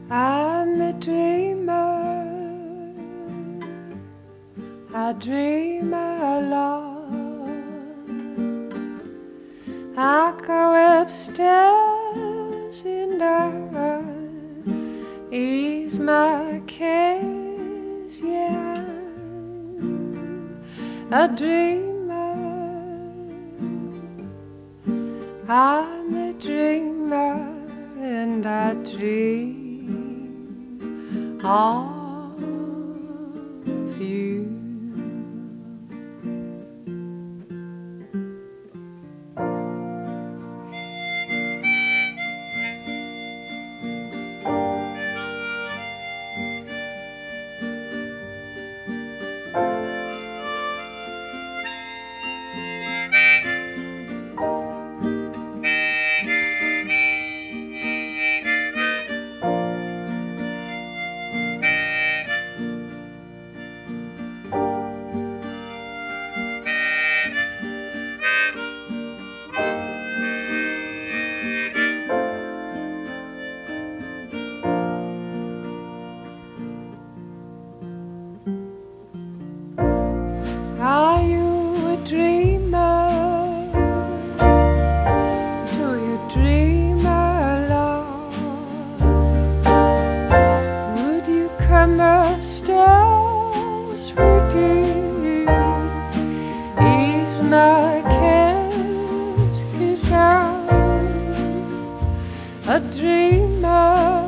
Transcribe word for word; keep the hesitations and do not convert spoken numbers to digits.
I'm a dreamer, I dream a lot. I go upstairs and I ease my cares, yeah. I'm a dreamer, I'm a dreamer, and I dream of you. Are you a dreamer? Do you dream alone? Would you come upstairs? Would you ease my cares? 'Cause I'm a dreamer.